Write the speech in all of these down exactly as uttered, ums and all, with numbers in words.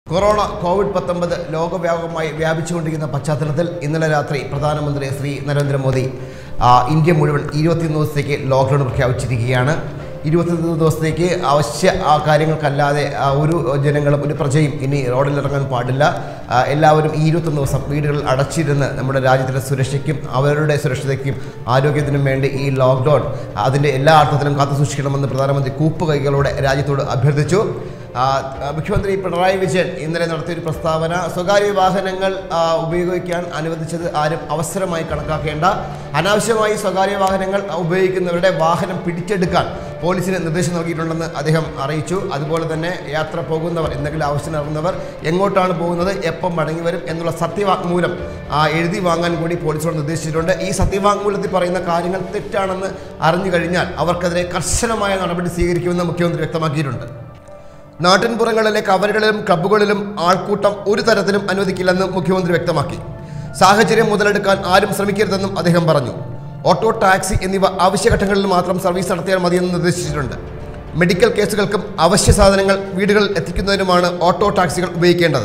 Corona Covid പത്തൊമ്പത് ലോകവ്യാപകമായി വ്യാപിച്ചുകൊണ്ടിരിക്കുന്ന പശ്ചാത്തലത്തിൽ ഇന്നലെ രാത്രി പ്രധാനമന്ത്രി ശ്രീ നരേന്ദ്രമോദി ഇന്ത്യ മുഴുവൻ ഇരുപത്തിയൊന്ന് ദിവസത്തേക്ക് ലോക്ക്ഡൗൺ പ്രഖ്യാപിച്ചിരിക്കുകയാണ്. ഇരുപത്തിയൊന്ന് ദിവസത്തേക്ക് അവശ്യ കാര്യങ്ങൾക്കല്ലാതെ ഒരു ജനങ്ങളും ഒരു പ്രജയും ഇനി റോഡിലിറങ്ങാൻ പാടില്ല. എല്ലാവരും ഈ ഇരുപത്തൊന്ന് ദിവസം വീടുകളിൽ അടച്ചിരുന്ന് നമ്മുടെ രാജ്യത്തിൻ്റെ സുരക്ഷയ്ക്കും അവരുടെ സുരക്ഷിതയ്ക്കും ആരോഗ്യത്തിനും വേണ്ടി ഈ ലോക്ക്ഡൗൺ അതിൻ്റെ എല്ലാ അർത്ഥത്തിലും കാത്തുസൂക്ഷിക്കണമെന്ന് പ്രധാനമന്ത്രി കൂപ്പുകൈകളോടെ രാജ്യത്തോട് അഭ്യർത്ഥിച്ചു. മുഖ്യമന്ത്രി പിണറായി വിജയൻ ഇന്നലെ നടത്തിയൊരു പ്രസ്താവന, സ്വകാര്യ വാഹനങ്ങൾ ഉപയോഗിക്കാൻ അനുവദിച്ചത് ആരും അവസരമായി കണക്കാക്കേണ്ട, അനാവശ്യമായി സ്വകാര്യ വാഹനങ്ങൾ ഉപയോഗിക്കുന്നവരുടെ വാഹനം പിടിച്ചെടുക്കാൻ പോലീസിന് നിർദ്ദേശം നൽകിയിട്ടുണ്ടെന്ന് അദ്ദേഹം അറിയിച്ചു. അതുപോലെ തന്നെ യാത്ര പോകുന്നവർ, എന്തെങ്കിലും ആവശ്യം നടന്നവർ എങ്ങോട്ടാണ് പോകുന്നത്, എപ്പം മടങ്ങി വരും എന്നുള്ള സത്യവാങ്മൂലം എഴുതി വാങ്ങാൻ കൂടി പോലീസിനോട് നിർദ്ദേശിച്ചിട്ടുണ്ട്. ഈ സത്യവാങ്മൂലത്തിൽ പറയുന്ന കാര്യങ്ങൾ തെറ്റാണെന്ന് അറിഞ്ഞു കഴിഞ്ഞാൽ അവർക്കെതിരെ കർശനമായ നടപടി സ്വീകരിക്കുമെന്ന് മുഖ്യമന്ത്രി വ്യക്തമാക്കിയിട്ടുണ്ട്. നാട്ടിൻപുറങ്ങളിലെ കവറുകളിലും ക്ലബ്ബുകളിലും ആൾക്കൂട്ടം ഒരു തരത്തിലും അനുവദിക്കില്ലെന്ന് മുഖ്യമന്ത്രി വ്യക്തമാക്കി. സാഹചര്യം മുതലെടുക്കാൻ ആരും ശ്രമിക്കരുതെന്നും അദ്ദേഹം പറഞ്ഞു. ഓട്ടോ, ടാക്സി എന്നിവ ആവശ്യഘട്ടങ്ങളിൽ മാത്രം സർവീസ് നടത്തിയാൽ മതിയെന്ന് നിർദ്ദേശിച്ചിട്ടുണ്ട്. മെഡിക്കൽ കേസുകൾക്കും അവശ്യ സാധനങ്ങൾ വീടുകളിൽ എത്തിക്കുന്നതിനുമാണ് ഓട്ടോ ടാക്സികൾ ഉപയോഗിക്കേണ്ടത്.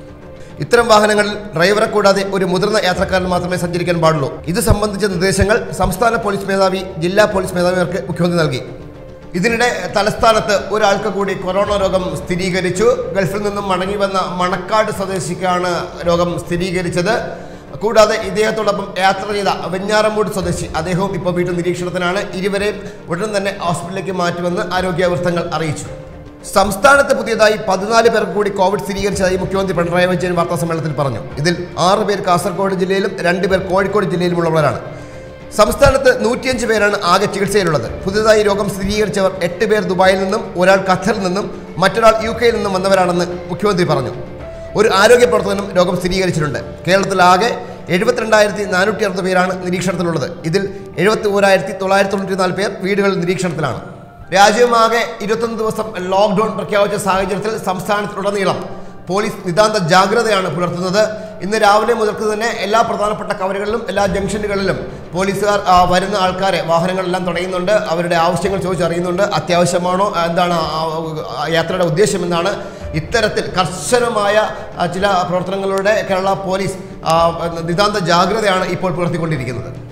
ഇത്തരം വാഹനങ്ങളിൽ ഡ്രൈവറെ കൂടാതെ ഒരു മുതിർന്ന യാത്രക്കാരൻ മാത്രമേ സഞ്ചരിക്കാൻ പാടുള്ളൂ. ഇത് സംബന്ധിച്ച നിർദ്ദേശങ്ങൾ സംസ്ഥാന പോലീസ് മേധാവി, ജില്ലാ പോലീസ് മേധാവിമാർക്ക് മുഖ്യമന്ത്രി നൽകി. ഇതിനിടെ തലസ്ഥാനത്ത് ഒരാൾക്ക് കൂടി കൊറോണ രോഗം സ്ഥിരീകരിച്ചു. ഗൾഫിൽ നിന്നും മടങ്ങി വന്ന മണക്കാട് സ്വദേശിക്കാണ് രോഗം സ്ഥിരീകരിച്ചത്. കൂടാതെ ഇദ്ദേഹത്തോടൊപ്പം യാത്ര ചെയ്ത വെഞ്ഞാറമൂട് സ്വദേശി, അദ്ദേഹവും ഇപ്പോൾ വീട്ടിൽ നിരീക്ഷണത്തിലാണ്. ഇരുവരെയും ഉടൻ തന്നെ ഹോസ്പിറ്റലിലേക്ക് മാറ്റുമെന്ന് ആരോഗ്യ വൃത്തങ്ങൾ അറിയിച്ചു. സംസ്ഥാനത്ത് പുതിയതായി പതിനാല് പേർക്ക് കൂടി കോവിഡ് സ്ഥിരീകരിച്ചതായി മുഖ്യമന്ത്രി പിണറായി വിജയൻ വാർത്താസമ്മേളനത്തിൽ പറഞ്ഞു. ഇതിൽ ആറ് പേർ കാസർഗോഡ് ജില്ലയിലും രണ്ട് പേർ കോഴിക്കോട് ജില്ലയിലുമുള്ളവരാണ്. സംസ്ഥാനത്ത് നൂറ്റിയഞ്ച് പേരാണ് ആകെ ചികിത്സയിലുള്ളത്. പുതുതായി രോഗം സ്ഥിരീകരിച്ചവർ എട്ട് പേർ ദുബായിൽ നിന്നും, ഒരാൾ ഖത്തറിൽ നിന്നും, മറ്റൊരാൾ യു കെയിൽ നിന്നും വന്നവരാണെന്ന് മുഖ്യമന്ത്രി പറഞ്ഞു. ഒരു ആരോഗ്യ പ്രവർത്തകനും രോഗം സ്ഥിരീകരിച്ചിട്ടുണ്ട്. കേരളത്തിലാകെ എഴുപത്തിരണ്ടായിരത്തി നാനൂറ്റി അറുപത് പേരാണ് നിരീക്ഷണത്തിലുള്ളത്. ഇതിൽ എഴുപത്തി ഓരായിരത്തി തൊള്ളായിരത്തി തൊണ്ണൂറ്റി നാല് പേർ വീടുകളിൽ നിരീക്ഷണത്തിലാണ്. രാജ്യമാകെ ഇരുപത്തൊന്ന് ദിവസം ലോക്ക്ഡൌൺ പ്രഖ്യാപിച്ച സാഹചര്യത്തിൽ സംസ്ഥാനത്തുടനീളം പോലീസ് നിതാന്ത ജാഗ്രതയാണ് പുലർത്തുന്നത്. ഇന്ന് രാവിലെ മുതൽക്ക് തന്നെ എല്ലാ പ്രധാനപ്പെട്ട കവറുകളിലും എല്ലാ ജംഗ്ഷനുകളിലും പോലീസുകാർ വരുന്ന ആൾക്കാരെ വാഹനങ്ങളെല്ലാം തടയുന്നുണ്ട്. അവരുടെ ആവശ്യങ്ങൾ ചോദിച്ചറിയുന്നുണ്ട്. അത്യാവശ്യമാണോ, എന്താണ് യാത്രയുടെ ഉദ്ദേശം എന്നാണ്. ഇത്തരത്തിൽ കർശനമായ ചില പ്രവർത്തനങ്ങളുടെ കേരള പോലീസ് നിതാന്ത ജാഗ്രതയാണ് ഇപ്പോൾ പുലർത്തിക്കൊണ്ടിരിക്കുന്നത്.